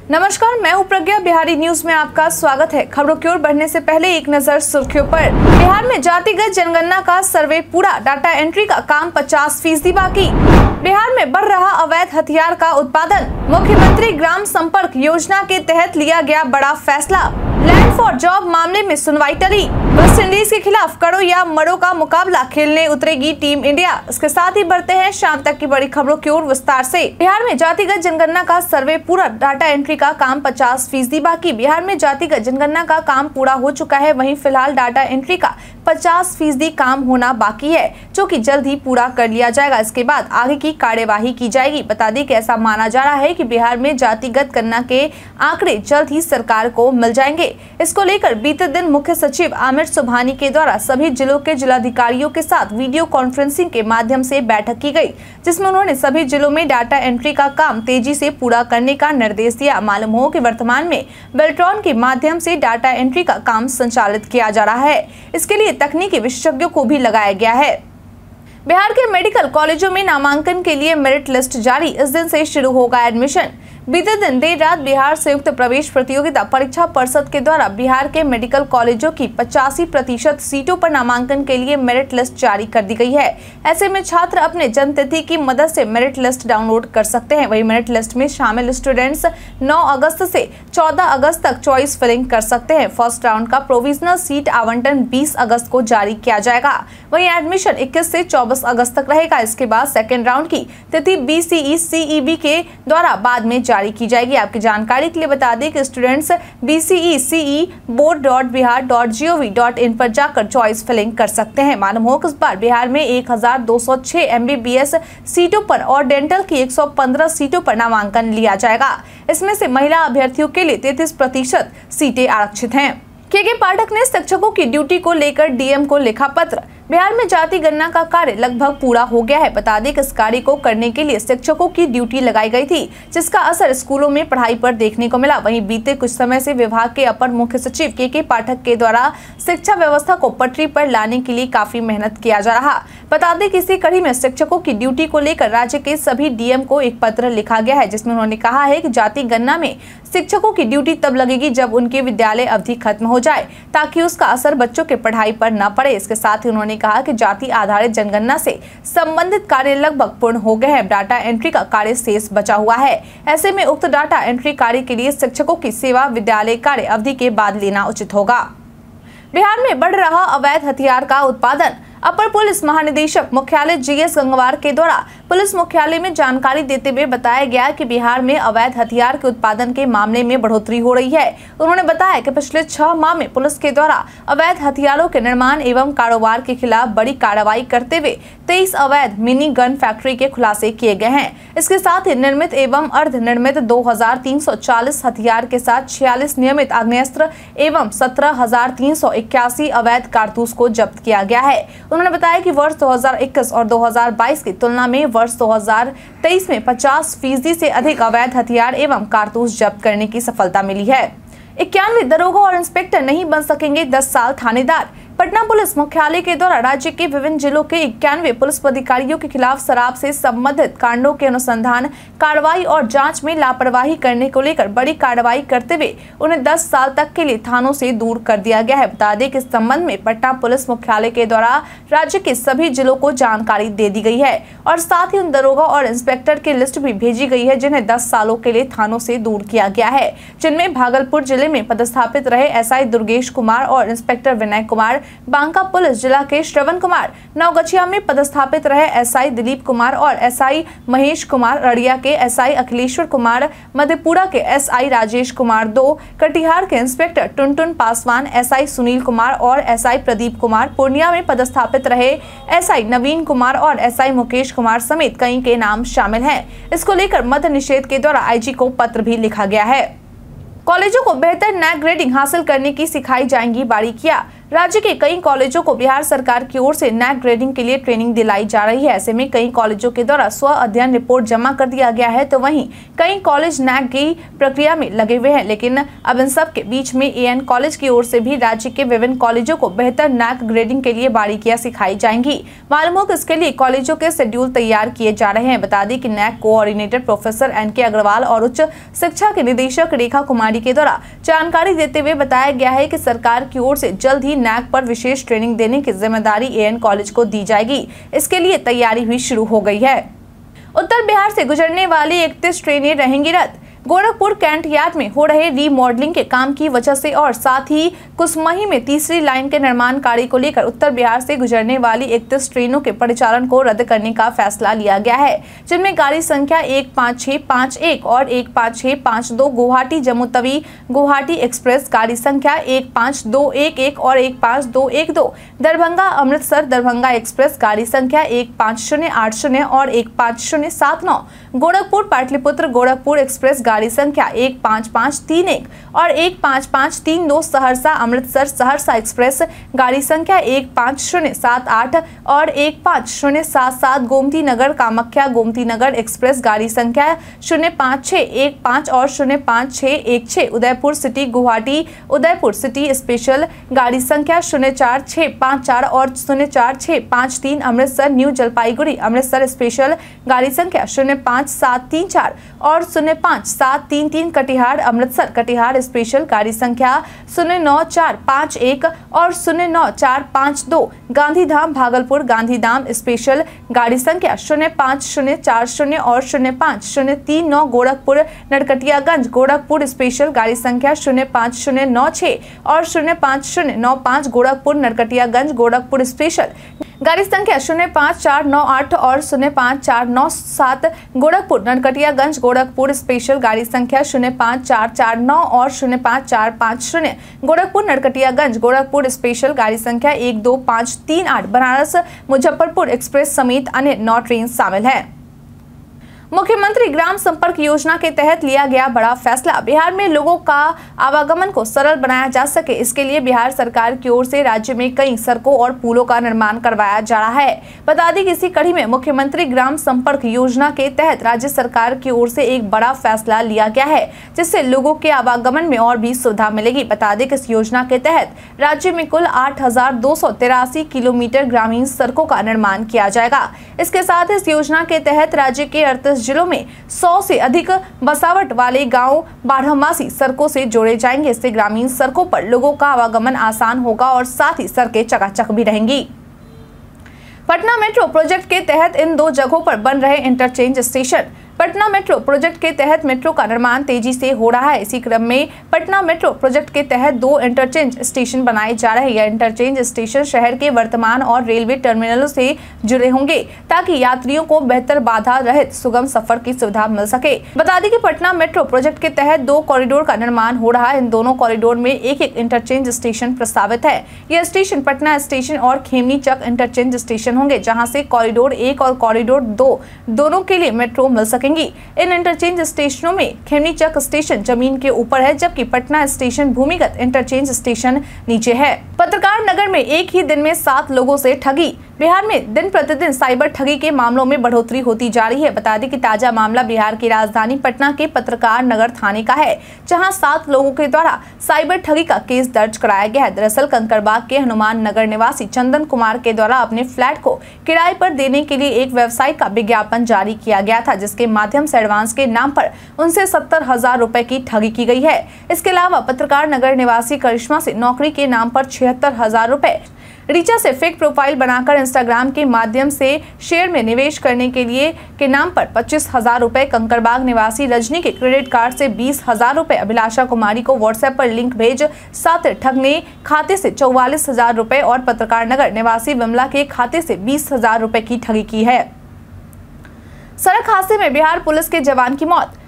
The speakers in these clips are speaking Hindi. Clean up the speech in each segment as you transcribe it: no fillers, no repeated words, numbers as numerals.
नमस्कार, मैं हूं प्रज्ञा। बिहारी न्यूज में आपका स्वागत है। खबरों की ओर बढ़ने से पहले एक नजर सुर्खियों पर। बिहार में जातिगत जनगणना का सर्वे पूरा, डाटा एंट्री का काम 50% बाकी। बिहार में बढ़ रहा अवैध हथियार का उत्पादन, मुख्यमंत्री ग्राम संपर्क योजना के तहत लिया गया बड़ा फैसला। लैंड फॉर जॉब मामले में सुनवाई टली। वेस्ट इंडीज के खिलाफ करो या मरो का मुकाबला खेलने उतरेगी टीम इंडिया। इसके साथ ही बढ़ते हैं शाम तक की बड़ी खबरों की ओर विस्तार से। बिहार में जातिगत जनगणना का सर्वे पूरा, डाटा एंट्री का काम 50% बाकी। बिहार में जातिगत जनगणना का काम पूरा हो चुका है, वहीं फिलहाल डाटा एंट्री का 50% काम होना बाकी है, जो कि जल्द ही पूरा कर लिया जाएगा। इसके बाद आगे की कार्यवाही की जाएगी। बता दें कि ऐसा माना जा रहा है कि बिहार में जातिगत गणना के आंकड़े जल्द ही सरकार को मिल जाएंगे। इसको लेकर बीते दिन मुख्य सचिव आमिर सुबहानी के द्वारा सभी जिलों के जिलाधिकारियों के साथ वीडियो कॉन्फ्रेंसिंग के माध्यम से बैठक की गई, जिसमें उन्होंने सभी जिलों में डाटा एंट्री का काम तेजी से पूरा करने का निर्देश दिया। मालूम हो कि वर्तमान में बेल्ट्रॉन के माध्यम से डाटा एंट्री का काम संचालित किया जा रहा है। इसके लिए तकनीकी विशेषज्ञों को भी लगाया गया है। बिहार के मेडिकल कॉलेजों में नामांकन के लिए मेरिट लिस्ट जारी, इस दिन से शुरू होगा एडमिशन। बीते दिन देर रात बिहार संयुक्त प्रवेश प्रतियोगिता परीक्षा परिषद के द्वारा बिहार के मेडिकल कॉलेजों की 85% सीटों पर नामांकन के लिए मेरिट लिस्ट जारी कर दी गई है। ऐसे में छात्र अपने जन्मतिथि की मदद से मेरिट लिस्ट डाउनलोड कर सकते हैं। वहीं मेरिट लिस्ट में शामिल स्टूडेंट्स 9 अगस्त से 14 अगस्त तक चॉइस फिलिंग कर सकते हैं। फर्स्ट राउंड का प्रोविजनल सीट आवंटन 20 अगस्त को जारी किया जाएगा। वहीं एडमिशन 21 से 24 अगस्त तक रहेगा। इसके बाद सेकेंड राउंड की तिथि BCE CEB के द्वारा बाद में जारी की जाएगी। आपकी जानकारी के लिए बता दें कि स्टूडेंट्स BCE CE board.bihar.gov.in पर जाकर चॉइस फिलिंग कर सकते हैं। मालूम हो कि इस बार बिहार में 1206 MBBS सीटों पर और डेंटल की 115 सीटों पर नामांकन लिया जाएगा। इसमें से महिला अभ्यर्थियों के लिए 33% सीटें आरक्षित हैं। के पाठक ने शिक्षकों की ड्यूटी को लेकर DM को लिखा पत्र। बिहार में जाति गणना का कार्य लगभग पूरा हो गया है। बता दें कि इस कार्य को करने के लिए शिक्षकों की ड्यूटी लगाई गई थी, जिसका असर स्कूलों में पढ़ाई पर देखने को मिला। वहीं बीते कुछ समय से विभाग के अपर मुख्य सचिव के पाठक के द्वारा शिक्षा व्यवस्था को पटरी पर लाने के लिए काफी मेहनत किया जा रहा। बता दें कि इसी कड़ी में शिक्षकों की ड्यूटी को लेकर राज्य के सभी DM को एक पत्र लिखा गया है, जिसमें उन्होंने कहा है कि जाति गणना में शिक्षकों की ड्यूटी तब लगेगी जब उनकी विद्यालय अवधि खत्म हो जाए, ताकि उसका असर बच्चों के पढ़ाई पर न पड़े। इसके साथ ही उन्होंने कहा कि जाति आधारित जनगणना से संबंधित कार्य लगभग पूर्ण हो गए हैं। डाटा एंट्री का कार्य शेष बचा हुआ है। ऐसे में उक्त डाटा एंट्री कार्य के लिए शिक्षकों की सेवा विद्यालय कार्य अवधि के बाद लेना उचित होगा। बिहार में बढ़ रहा अवैध हथियार का उत्पादन, अपर पुलिस महानिदेशक मुख्यालय GS गंगवार के द्वारा पुलिस मुख्यालय में जानकारी देते हुए बताया गया कि बिहार में अवैध हथियार के उत्पादन के मामले में बढ़ोतरी हो रही है। उन्होंने बताया कि पिछले 6 माह में पुलिस के द्वारा अवैध हथियारों के निर्माण एवं कारोबार के खिलाफ बड़ी कार्रवाई करते हुए 23 अवैध मिनी गन फैक्ट्री के खुलासे किए गए हैं। इसके साथ ही निर्मित एवं अर्ध निर्मित 2340 हथियार के साथ 46 नियमित आग्नेयास्त्र एवं 17,381 अवैध कारतूस को जब्त किया गया है। उन्होंने बताया कि वर्ष 2021 और 2022 की तुलना में वर्ष 2023 में 50% से अधिक अवैध हथियार एवं कारतूस जब्त करने की सफलता मिली है। 91 दरोगा और इंस्पेक्टर नहीं बन सकेंगे 10 साल थानेदार। पटना पुलिस मुख्यालय के द्वारा राज्य के विभिन्न जिलों के 91 पुलिस पदाधिकारियों के खिलाफ शराब से संबंधित कांडों के अनुसंधान, कार्रवाई और जांच में लापरवाही करने को लेकर बड़ी कार्रवाई करते हुए उन्हें 10 साल तक के लिए थानों से दूर कर दिया गया है। बता दें कि इस संबंध में पटना पुलिस मुख्यालय के द्वारा राज्य के सभी जिलों को जानकारी दे दी गई है और साथ ही उन दरोगा और इंस्पेक्टर की लिस्ट भी भेजी गई है, जिन्हें 10 सालों के लिए थानों से दूर किया गया है, जिनमें भागलपुर जिले में पदस्थापित रहे SI दुर्गेश कुमार और इंस्पेक्टर विनय कुमार, बांका पुलिस जिला के श्रवण कुमार, नवगछिया में पदस्थापित रहे SI दिलीप कुमार और SI महेश कुमार, रड़िया के SI अखिलेश्वर कुमार, मधेपुरा के SI राजेश कुमार 2, कटिहार के इंस्पेक्टर टुनटुन पासवान, SI सुनील कुमार और SI प्रदीप कुमार, पूर्णिया में पदस्थापित रहे SI नवीन कुमार और SI मुकेश कुमार समेत कई के नाम शामिल हैं। इसको लेकर मद्य निषेध के द्वारा IG को पत्र भी लिखा गया है। कॉलेजों को बेहतर नैक ग्रेडिंग हासिल करने की सिखाई जाएंगी बारीकियां। राज्य के कई कॉलेजों को बिहार सरकार की ओर से नैक ग्रेडिंग के लिए ट्रेनिंग दिलाई जा रही है। ऐसे में कई कॉलेजों के द्वारा स्व अध्ययन रिपोर्ट जमा कर दिया गया है, तो वहीं कई कॉलेज नैक की प्रक्रिया में लगे हुए हैं। लेकिन अब इन सब के बीच में एएन कॉलेज की ओर से भी राज्य के विभिन्न कॉलेजों को बेहतर नैक ग्रेडिंग के लिए बारीकियां सिखाई जाएंगी। मालूम हो कि इसके लिए कॉलेजों के शेड्यूल तैयार किए जा रहे हैं। बता दें कि NAAC coordinator professor NK Agrawal और उच्च शिक्षा के निदेशक रेखा कुमारी के द्वारा जानकारी देते हुए बताया गया है कि सरकार की ओर से जल्द ही नैक पर विशेष ट्रेनिंग देने की जिम्मेदारी एएन कॉलेज को दी जाएगी। इसके लिए तैयारी भी शुरू हो गई है। उत्तर बिहार से गुजरने वाली 31 ट्रेनें रहेंगी रद्द। गोरखपुर कैंट यार्ड में हो रहे रीमॉडलिंग के काम की वजह से और साथ ही कुसमही में तीसरी लाइन के निर्माण कार्य को लेकर उत्तर बिहार से गुजरने वाली 31 ट्रेनों के परिचालन को रद्द करने का फैसला लिया गया है, जिनमें गाड़ी संख्या 15651 और 15652 गुवाहाटी जम्मू तवी गुवाहाटी एक्सप्रेस, गाड़ी संख्या 15211 और 15212 दरभंगा अमृतसर दरभंगा एक्सप्रेस, गाड़ी संख्या 15080 और 15079 गोरखपुर पाटलिपुत्र गोरखपुर एक्सप्रेस, गाड़ी संख्या 15531 और 15532 सहरसा अमृतसर सहरसा एक्सप्रेस, गाड़ी संख्या 15078 और 15077 गोमती नगर कामाख्या गोमती नगर एक्सप्रेस, गाड़ी संख्या 05615 और 05616 Udaipur city Guwahati Udaipur city special, गाड़ी संख्या 04654 और 04653 अमृतसर न्यू जलपाईगुड़ी अमृतसर स्पेशल, गाड़ी संख्या 05734 और 05733 कटिहार अमृतसर कटिहार स्पेशल, गाड़ी संख्या 09451 और 09452 गांधीधाम भागलपुर गांधीधाम स्पेशल, गाड़ी संख्या 05040 और 05039 गोरखपुर नरकटियागंज गोरखपुर स्पेशल, गाड़ी संख्या 05096 और 05095 गोरखपुर नरकटियागंज गोरखपुर स्पेशल, गाड़ी संख्या 05498 और 05497 गोरखपुर नरकटियागंज गोरखपुर स्पेशल, गाड़ी संख्या 05449 और 05450 गोरखपुर नरकटियागंज गोरखपुर स्पेशल, गाड़ी संख्या 12538 बनारस मुजफ्फरपुर एक्सप्रेस समेत अन्य 9 ट्रेन शामिल है। मुख्यमंत्री ग्राम संपर्क योजना के तहत लिया गया बड़ा फैसला। बिहार में लोगों का आवागमन को सरल बनाया जा सके, इसके लिए बिहार सरकार की ओर से राज्य में कई सड़कों और पुलों का निर्माण करवाया जा रहा है। बता दें कि इसी कड़ी में मुख्यमंत्री ग्राम संपर्क योजना के तहत राज्य सरकार की ओर से एक बड़ा फैसला लिया गया है, जिससे लोगों के आवागमन में और भी सुविधा मिलेगी। बता दें कि इस योजना के तहत राज्य में कुल 8283 किलोमीटर ग्रामीण सड़कों का निर्माण किया जाएगा। इसके साथ इस योजना के तहत राज्य के 38 जिलों में 100 से अधिक बसावट वाले गांव बारहमासी सड़कों से जोड़े जाएंगे। इससे ग्रामीण सड़कों पर लोगों का आवागमन आसान होगा और साथ ही सड़कें चकाचक भी रहेंगी। पटना मेट्रो प्रोजेक्ट के तहत इन 2 जगहों पर बन रहे interchange station. Patna metro project के तहत मेट्रो का निर्माण तेजी से हो रहा है। इसी क्रम में पटना मेट्रो प्रोजेक्ट के तहत 2 इंटरचेंज स्टेशन बनाए जा रहे हैं। यह इंटरचेंज स्टेशन शहर के वर्तमान और रेलवे टर्मिनलों से जुड़े होंगे, ताकि यात्रियों को बेहतर बाधा रहित सुगम सफर की सुविधा मिल सके। बता दें कि पटना मेट्रो प्रोजेक्ट के तहत 2 कॉरिडोर का निर्माण हो रहा है। इन दोनों कॉरिडोर में एक इंटरचेंज स्टेशन प्रस्तावित है। यह स्टेशन पटना स्टेशन और खेमनी चक इंटरचेंज स्टेशन होंगे, जहाँ से कॉरिडोर 1 और कॉरिडोर 2 दोनों के लिए मेट्रो मिल सके। इन इंटरचेंज स्टेशनों में खेमनी चक स्टेशन जमीन के ऊपर है, जबकि पटना स्टेशन भूमिगत इंटरचेंज स्टेशन नीचे है। पत्रकार नगर में एक ही दिन में 7 लोगों से ठगी। बिहार में दिन प्रतिदिन साइबर ठगी के मामलों में बढ़ोतरी होती जा रही है। बता दें कि ताजा मामला बिहार की राजधानी पटना के पत्रकार नगर थाने का है, जहां 7 लोगों के द्वारा साइबर ठगी का केस दर्ज कराया गया है। दरअसल कंकड़बाग के हनुमान नगर निवासी चंदन कुमार के द्वारा अपने फ्लैट को किराए पर देने के लिए एक वेबसाइट का विज्ञापन जारी किया गया था, जिसके माध्यम से एडवांस के नाम पर उनसे 70,000 रुपए की ठगी की गई है। इसके अलावा पत्रकार नगर निवासी करिश्मा से नौकरी के नाम पर 76,000 रुपए, रीचा से फेक प्रोफाइल बनाकर इंस्टाग्राम के माध्यम से शेयर में निवेश करने के लिए के नाम पर 25,000 रुपए, कंकड़बाग निवासी रजनी के क्रेडिट कार्ड से 20,000 रुपए, अभिलाषा कुमारी को व्हाट्सएप पर लिंक भेज साथ ठगने खाते से 44,000 रुपए और पत्रकार नगर निवासी विमला के खाते से 20,000 रुपए की ठगी की है। सड़क हादसे में बिहार पुलिस के जवान की मौत।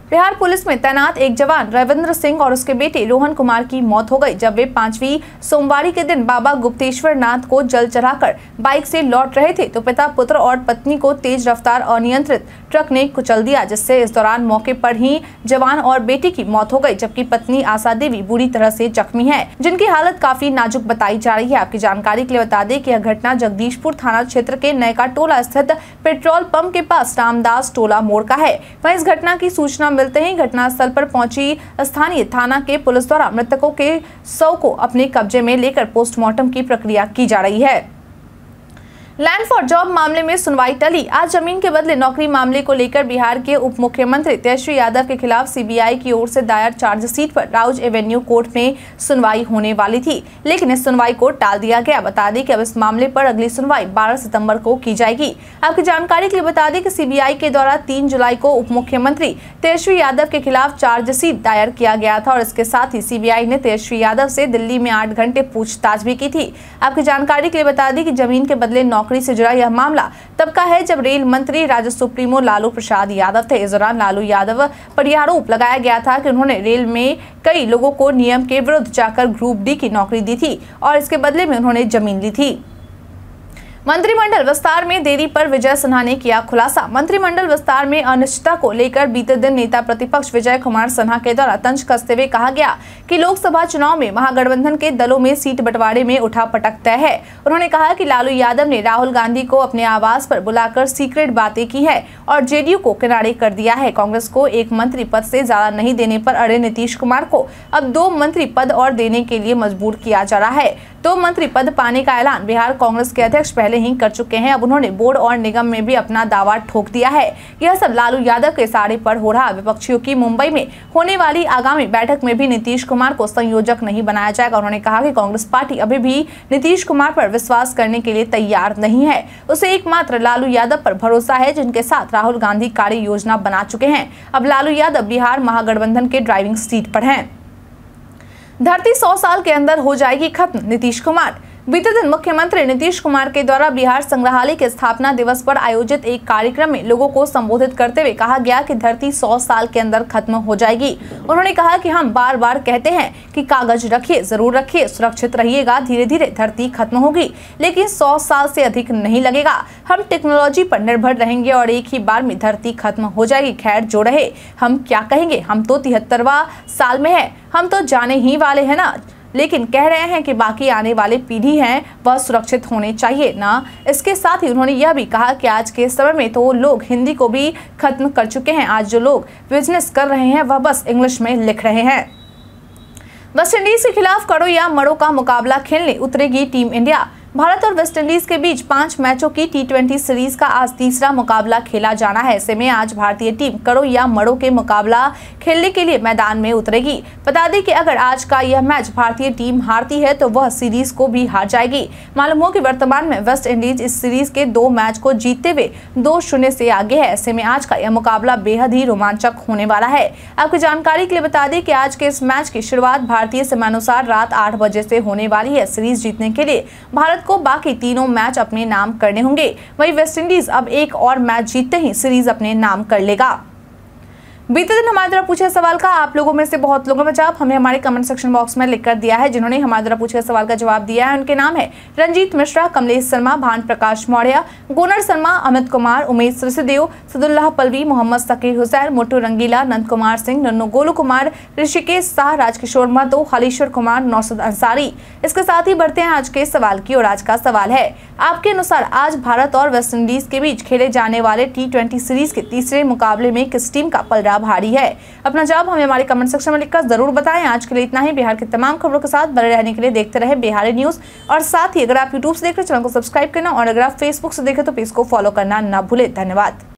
बिहार पुलिस में तैनात एक जवान रविंद्र सिंह और उसके बेटे रोहन कुमार की मौत हो गई जब वे 5वीं सोमवारी के दिन बाबा गुप्तेश्वर नाथ को जल चढ़ाकर बाइक से लौट रहे थे तो पिता, पुत्र और पत्नी को तेज रफ्तार अनियंत्रित ट्रक ने कुचल दिया, जिससे इस दौरान मौके पर ही जवान और बेटी की मौत हो गई, जबकि पत्नी आशा देवी बुरी तरह से जख्मी है, जिनकी हालत काफी नाजुक बताई जा रही है। आपकी जानकारी के लिए बता दें कि यह घटना जगदीशपुर थाना क्षेत्र के नयका टोला स्थित पेट्रोल पंप के पास रामदास टोला मोड़ का है। वहीं इस घटना की सूचना मिलते ही घटनास्थल पर पहुंची स्थानीय थाना के पुलिस द्वारा मृतकों के शव को अपने कब्जे में लेकर पोस्टमार्टम की प्रक्रिया की जा रही है। लैंड फॉर जॉब मामले में सुनवाई टली। आज जमीन के बदले नौकरी मामले को लेकर बिहार के उप मुख्यमंत्री तेजस्वी यादव के खिलाफ सीबीआई की ओर से दायर चार्जशीट पर राउज एवेन्यू कोर्ट में सुनवाई होने वाली थी, लेकिन इस सुनवाई को टाल दिया गया। बता दें कि अब इस मामले पर अगली सुनवाई 12 सितंबर को की जाएगी। आपकी जानकारी के लिए बता दें कि सीबीआई के द्वारा 3 जुलाई को उप मुख्यमंत्री तेजस्वी यादव के खिलाफ चार्जशीट दायर किया गया था और इसके साथ ही सीबीआई ने तेजस्वी यादव से दिल्ली में 8 घंटे पूछताछ भी की थी। आपकी जानकारी के लिए बता दें कि जमीन के बदले नौकरी से जुड़ा यह मामला तब का है जब रेल मंत्री राजस्व सुप्रीमो लालू प्रसाद यादव थे। इस दौरान लालू यादव पर यह आरोप लगाया गया था कि उन्होंने रेल में कई लोगों को नियम के विरुद्ध जाकर ग्रुप डी की नौकरी दी थी और इसके बदले में उन्होंने जमीन ली थी। मंत्रिमंडल विस्तार में देरी पर विजय सिन्हा ने किया खुलासा। मंत्रिमंडल विस्तार में अनिश्चितता को लेकर बीते दिन नेता प्रतिपक्ष विजय कुमार सिन्हा के द्वारा तंज कसते हुए कहा गया कि लोकसभा चुनाव में महागठबंधन के दलों में सीट बंटवारे में उठापटक तय है। उन्होंने कहा कि लालू यादव ने राहुल गांधी को अपने आवास पर बुलाकर सीक्रेट बातें की है और जेडीयू को किनारे कर दिया है। कांग्रेस को एक मंत्री पद से ज्यादा नहीं देने पर अड़े नीतीश कुमार को अब 2 मंत्री पद और देने के लिए मजबूर किया जा रहा है। 2 मंत्री पद पाने का ऐलान बिहार कांग्रेस के अध्यक्ष पहले ही कर चुके हैं। अब उन्होंने बोर्ड और निगम में भी अपना दावा ठोक दिया है। यह सब लालू यादव के इशारे पर हो रहा। विपक्षियों की मुंबई में होने वाली आगामी बैठक में भी नीतीश कुमार को संयोजक नहीं बनाया जाएगा। उन्होंने कहा कि कांग्रेस पार्टी अभी भी नीतीश कुमार पर विश्वास करने के लिए तैयार नहीं है। उसे एकमात्र लालू यादव पर भरोसा है, जिनके साथ राहुल गांधी कार्य योजना बना चुके हैं। अब लालू यादव बिहार महागठबंधन के ड्राइविंग सीट पर हैं। धरती 100 साल के अंदर हो जाएगी खत्म, नीतीश कुमार। बीते दिन मुख्यमंत्री नीतीश कुमार के द्वारा बिहार संग्रहालय के स्थापना दिवस पर आयोजित एक कार्यक्रम में लोगों को संबोधित करते हुए कहा गया कि धरती 100 साल के अंदर खत्म हो जाएगी। उन्होंने कहा कि हम बार बार कहते हैं कि कागज रखिए, जरूर रखिए, सुरक्षित रहिएगा, धीरे धीरे धरती खत्म होगी, लेकिन 100 साल से अधिक नहीं लगेगा। हम टेक्नोलॉजी पर निर्भर रहेंगे और एक ही बार में धरती खत्म हो जाएगी। खैर जो रहे, हम क्या कहेंगे, हम तो 73वां साल में है, हम तो जाने ही वाले हैं ना, लेकिन कह रहे हैं कि बाकी आने वाले पीढ़ी हैं वह सुरक्षित होने चाहिए ना। इसके साथ ही उन्होंने यह भी कहा कि आज के समय में तो लोग हिंदी को भी खत्म कर चुके हैं। आज जो लोग बिजनेस कर रहे हैं वह बस इंग्लिश में लिख रहे हैं। वेस्टइंडीज के खिलाफ करो या मरो का मुकाबला खेलने उतरेगी टीम इंडिया। भारत और वेस्टइंडीज के बीच 5 मैचों की T20 सीरीज का आज तीसरा मुकाबला खेला जाना है। ऐसे में आज भारतीय टीम करो या मरो के मुकाबला खेलने के लिए मैदान में उतरेगी। बता दें कि अगर आज का यह मैच भारतीय टीम हारती है तो वह सीरीज को भी हार जाएगी। मालूम हो कि वर्तमान में वेस्टइंडीज इस सीरीज के 2 मैच को जीतते हुए 2-0 से आगे है। ऐसे में आज का यह मुकाबला बेहद ही रोमांचक होने वाला है। आपकी जानकारी के लिए बता दें कि आज के इस मैच की शुरुआत भारतीय समयानुसार रात 8 बजे से होने वाली है। सीरीज जीतने के लिए भारत को बाकी तीनों मैच अपने नाम करने होंगे। वहीं वेस्टइंडीज अब एक और मैच जीतते ही सीरीज अपने नाम कर लेगा। बीते दिन हमारे द्वारा पूछे सवाल का आप लोगों में से बहुत लोगों ने जवाब हमें हमारे कमेंट सेक्शन बॉक्स में लिखकर दिया है। जिन्होंने हमारे द्वारा पूछे सवाल का जवाब दिया है उनके नाम है रंजीत मिश्रा, कमलेश शर्मा, भान प्रकाश मौर्य, गुनर शर्मा, अमित कुमार, उमेश ऋषिदेव, सदुल्लाह पलवी, मोहम्मद सकीर हुसैन, मोटू रंगीला, नंद कुमार सिंह, नन्नू गोलू कुमार, ऋषिकेश शाह, राजकिशोर महतो, हलीश्वर कुमार, नौसद अंसारी। इसके साथ ही बढ़ते हैं आज के सवाल की और आज का सवाल है, आपके अनुसार आज भारत और वेस्टइंडीज के बीच खेले जाने वाले T20 सीरीज के तीसरे मुकाबले में किस टीम का पलड़ा भारी है? अपना जवाब हमें हमारे कमेंट सेक्शन में लिखकर जरूर बताएं। आज के लिए इतना ही। बिहार की तमाम खबरों के साथ बने रहने के लिए देखते रहे बिहारी न्यूज। और साथ ही अगर आप यूट्यूब से देख रहे हैं चैनल को सब्सक्राइब करना और अगर आप फेसबुक से देखें तो पेज को फॉलो करना ना भूले। धन्यवाद।